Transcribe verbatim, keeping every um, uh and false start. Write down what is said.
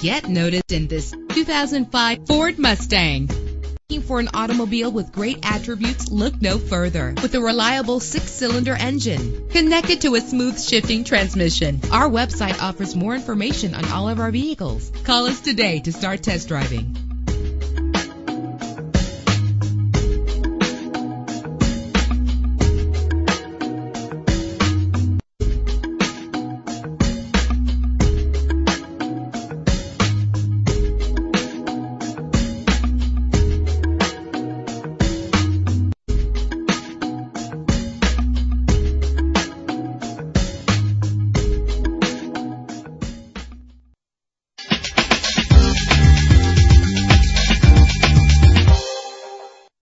Get noticed in this two thousand five Ford Mustang. Looking for an automobile with great attributes? Look no further. With a reliable six-cylinder engine connected to a smooth shifting transmission, our website offers more information on all of our vehicles. Call us today to start test driving.